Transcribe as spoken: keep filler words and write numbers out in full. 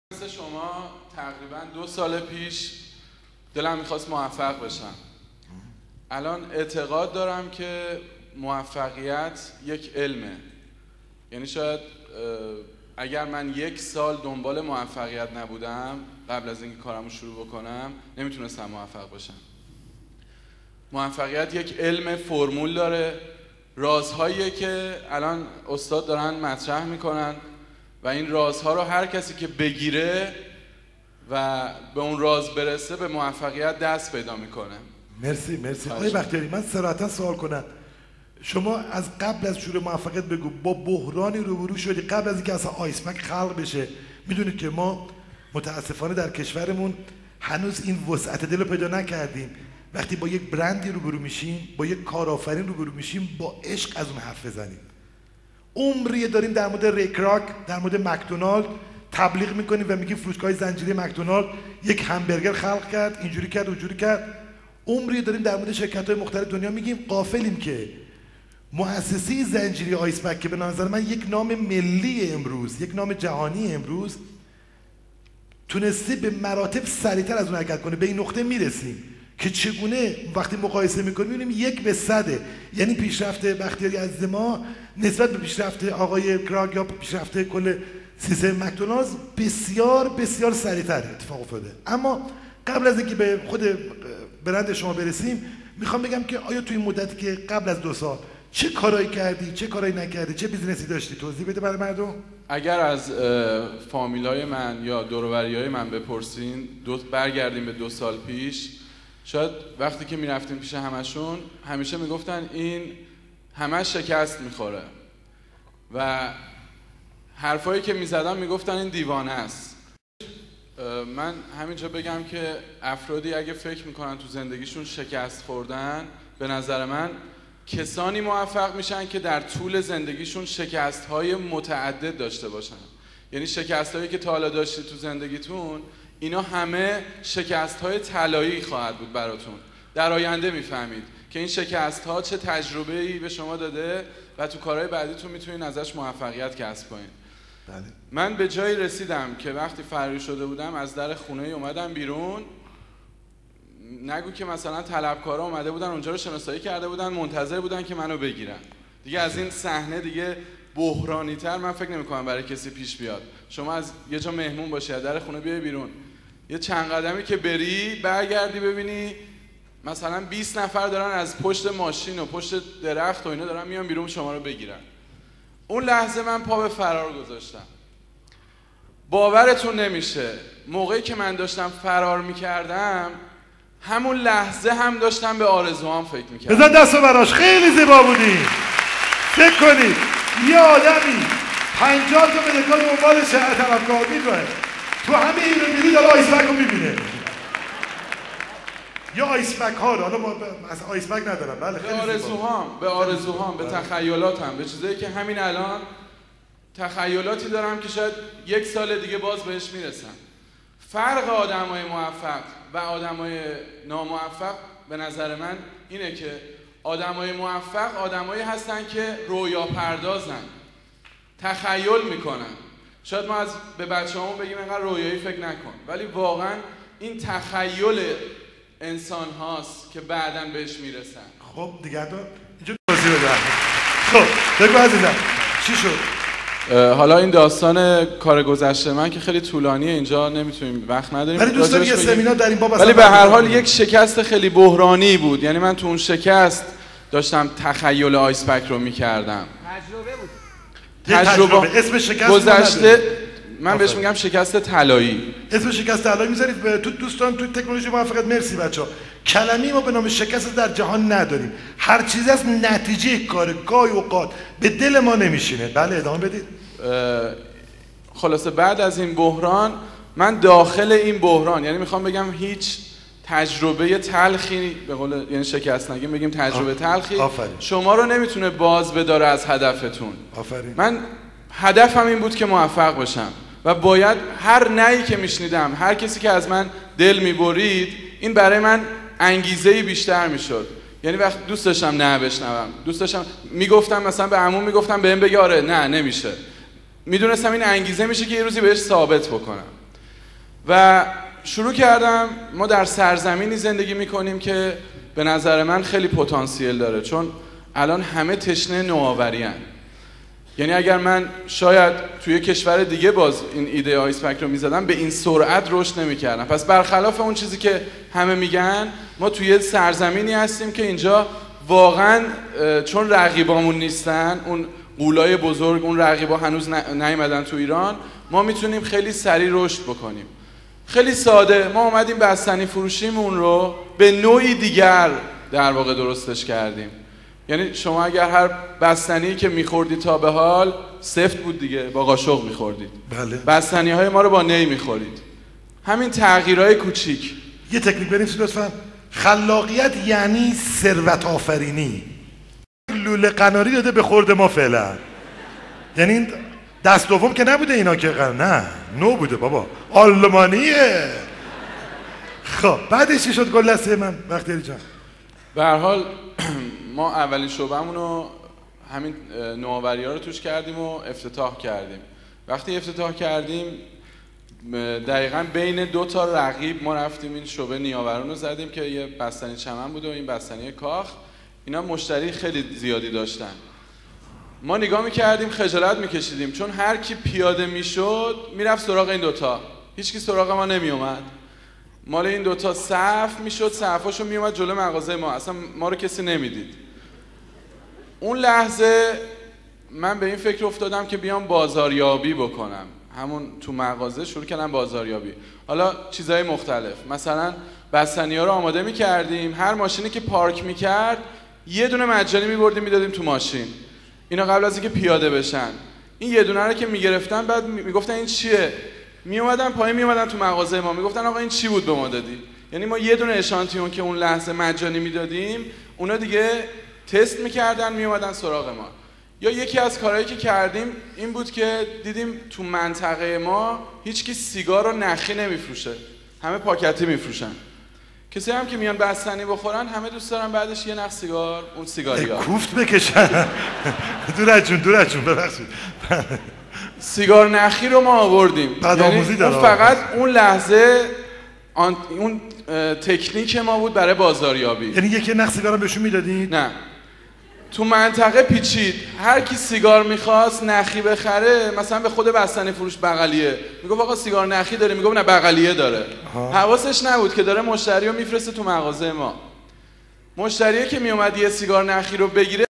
مثل شما تقریبا دو سال پیش دلم میخواست موفق بشم. الان اعتقاد دارم که موفقیت یک علمه. یعنی شاید اگر من یک سال دنبال موفقیت نبودم قبل از اینکه کارمو شروع بکنم نمیتونستم موفق باشم. موفقیت یک علم فرمول داره، رازهاییه که الان استاد دارن مطرح میکنن و این رازها رو هر کسی که بگیره و به اون راز برسه به موفقیت دست پیدا میکنه. مرسی مرسی. آقای بختیاری من صراحتا سوال کنم، شما از قبل از شروع موفقیت بگو با بحرانی روبرو شدی قبل از اینکه اصلا آیسمک خلق بشه؟ میدونید که ما متاسفانه در کشورمون هنوز این وسعت دل رو پیدا نکردیم. وقتی با یک برندی روبرو میشیم، با یک کارآفرین روبرو میشیم، با عشق از اون حرف بزنیم. عمری داریم در مورد ریکراک، در مورد مکدونالد تبلیغ میکنیم و میگیم فروشگاه زنجیره مکدونالد یک همبرگر خلق کرد، اینجوری کرد، اونجوری کرد. عمری داریم در مورد شرکت‌های مختلف دنیا میگیم، غافلیم که مؤسسه زنجیره آیسمک که به نظر من یک نام ملی امروز، یک نام جهانی امروز، تونسته به مراتب سریعتر از اون حرکت کنه. به این نقطه میرسیم که چگونه وقتی مقایسه میکنیم میبینیم یک به صده. یعنی پیشرفت بختیاری از ما نسبت به پیشرفت آقای کراگ یا پیشرفت کل سیستم مکدونالدز بسیار بسیار سریعتر اتفاق افتاده. اما قبل از اینکه به خود برند شما برسیم میخوام بگم که آیا توی این مدتی که قبل از دو سال چه کارایی کردی، چه کارایی نکردی، چه بیزنسی داشتی؟ توضیح بده برای مردم. اگر از فامیلای من یا دور و بریای من بپرسین، دو برگردیم به دو سال پیش، شاید وقتی که میرفتیم پیش همشون همیشه میگفتن این همش شکست میخوره و حرفایی که میزدن میگفتن این دیوانه است. من همینجا بگم که افرادی اگه فکر میکنن تو زندگیشون شکست خوردن، به نظر من کسانی موفق میشن که در طول زندگیشون شکست‌های متعدد داشته باشن. یعنی شکست‌هایی که تا حالا داشتید تو زندگیتون، اینا همه شکست‌های طلایی خواهد بود براتون. در آینده میفهمید که این شکست‌ها چه تجربه‌ای به شما داده و تو کارهای بعدیتون میتونید ازش موفقیت کسب کنید. بله. من به جایی رسیدم که وقتی فراری شده بودم از در خونه اومدم بیرون، نگو که مثلا طلبکارا اومده بودن اونجا رو شناسایی کرده بودن، منتظر بودن که منو بگیرن. دیگه از این صحنه دیگه بحرانی تر من فکر نمی‌کنم برای کسی پیش بیاد. شما از یه جا مهمون باشی، از در خونه بیای بیرون، یه چند قدمی که بری برگردی ببینی مثلا بیست نفر دارن از پشت ماشین و پشت درخت و اینا دارن میان بیرون شما رو بگیرن. اون لحظه من پا به فرار گذاشتم. باورتون نمیشه، موقعی که من داشتم فرار میکردم همون لحظه هم داشتم به آرزوام فکر میکردم. بزن دستو براش، خیلی زیبا بودی. فکر کنید یه آدمی پنجاه تا مدکان دنبال شهر طلبکار میدونه، تو همه این رو میدید حالا آیسمک رو میبینه. یا آیسمک ها رو، حالا ما از آیسمک ندارم. بله به آرزوهام، به آرزوهام، به تخیلاتم، به چیزایی که همین الان تخیلاتی دارم که شاید یک سال دیگه باز بهش میرسم. فرق آدمای موفق و آدمای ناموفق به نظر من اینه که آدمای موفق آدمایی هستن که رویا پردازن، تخیل میکنن. شاید ما از به بچه‌هامون بگیم اینقدر رویایی فکر نکن، ولی واقعا این تخیل انسان هاست که بعداً بهش میرسن. خب دیگه تو اینجا توضیح بده. خب بگو عزیزم چی شد؟ حالا این داستان کار گذشته من که خیلی طولانیه، اینجا نمیتونیم، وقت نداریم. ولی دوست دارم یه سمینار در این باب، ولی به هر حال یک شکست خیلی بحرانی بود. یعنی من تو اون شکست داشتم تخیل آیسپک رو میکردم. تجربه بود. تجربه. تجربه. اسم شکست گذشته من بهش میگم شکست طلایی. اسم شکست طلایی میذارید تو دوستان تو تکنولوژی موفقیت. مرسی بچه‌ها. کلمه‌ای ما به نام شکست در جهان نداریم. هر چیزی از نتیجه کار گاهی اوقات به دل ما نمیشینه. بله ادامه بدید. خلاصه بعد از این بحران من داخل این بحران، یعنی میخوام بگم هیچ تجربه تلخی به قول یعنی شکست نگیم بگیم تجربه تلخی آفرین. شما رو نمیتونه باز بداره از هدفتون. آفرین. من هدفم این بود که موفق بشم و باید هر نهی که میشنیدم، هر کسی که از من دل میبرید، این برای من انگیزه‌ای بیشتر میشد. یعنی وقت دوست داشتم نه بشنوم، دوست داشتم میگفتم مثلا به عموم میگفتم بهم بگه آره نه نمیشه، میدونستم این انگیزه میشه که یه روزی بهش ثابت بکنم. و شروع کردم. ما در سرزمینی زندگی میکنیم که به نظر من خیلی پتانسیل داره، چون الان همه تشنه نوآوری ان. یعنی اگر من شاید توی کشور دیگه باز این ایده آیس پک رو میزدم، به این سرعت رشد نمیکردم. پس برخلاف اون چیزی که همه میگن، ما توی سرزمینی هستیم که اینجا واقعا چون رقیبامون نیستن، اون غولای بزرگ، اون رقیبا هنوز نیومدن تو ایران، ما میتونیم خیلی سریع رشد بکنیم. خیلی ساده ما اومدیم بستنی فروشیمون رو به نوعی دیگر در واقع درستش کردیم. یعنی شما اگر هر بستنی که میخوردید تا به حال سفت بود دیگه، با قاشق میخوردید. بله. بستنی های ما رو با نی میخورید. همین تغییرهای کوچیک. یه تکنیک بنویسید لطفاً. خلاقیت یعنی ثروت آفرینی. لوله قناری داده به خورد ما فعلا. یعنی دست دوم که نبوده اینا که قن... نه نو بوده بابا، آلمانیه. خب بعدش چی شد گلسه من بختیاری جان؟ به هر حال ما اولین شعبه‌مون رو همین نوآوری‌ها رو توش کردیم و افتتاح کردیم. وقتی افتتاح کردیم دقیقاً بین دو تا رقیب ما رفتیم این شعبه نیاوران رو زدیم که یه بستنی چمن بود و این بستنی کاخ. اینا مشتری خیلی زیادی داشتن. ما نگاه می‌کردیم خجالت می‌کشیدیم، چون هر کی پیاده میشد میرفت سراغ این دوتا، هیچ کی سراغ ما نمیومد. مال این دوتا صف میشد، صفاشو میومد جلو مغازه ما، اصلا ما رو کسی نمیدید. اون لحظه من به این فکر افتادم که بیام بازاریابی بکنم. همون تو مغازه شروع کردم بازاریابی. حالا چیزهای مختلف، مثلا بستنی‌ها رو آماده می‌کردیم، هر ماشینی که پارک می‌کرد یه دونه مجانی می‌بردیم میدادیم تو ماشین. اینا قبل از اینکه پیاده بشن، این یه دونه رو که می‌گرفتن بعد میگفتن این چیه؟ میومدن پایین، میومدن تو مغازه ما میگفتن آقا این چی بود به ما دادی؟ یعنی ما یه دونه اشانتیون که اون لحظه مجانی میدادیم، اونا دیگه تست میکردن میومدن سراغ ما. یا یکی از کارهایی که کردیم این بود که دیدیم تو منطقه ما هیچکی سیگار رو نخی نمیفروشه، همه پاکتی میفروشن. کسی هم که میان بستنی بخورن همه دوست دارن بعدش یه نخ سیگار، اون سیگاریا کوفت بکشن. دور از جون دور از جون ببخشید. سیگار نخی رو ما آوردیم. یعنی اون فقط اون لحظه آن... اون تکنیک ما بود برای بازاریابی. یعنی یکی نخ سیگار بهشون میدادید؟ نه، تو منطقه پیچید، هر کی سیگار میخواست نخی بخره، مثلا به خود بستنی فروش بغلیه میگفت آقا سیگار نخی داره، میگفت نه بغلیه داره. حواسش نبود که داره مشتری رو میفرسته تو مغازه ما. مشتریه که میومد یه سیگار نخی رو بگیره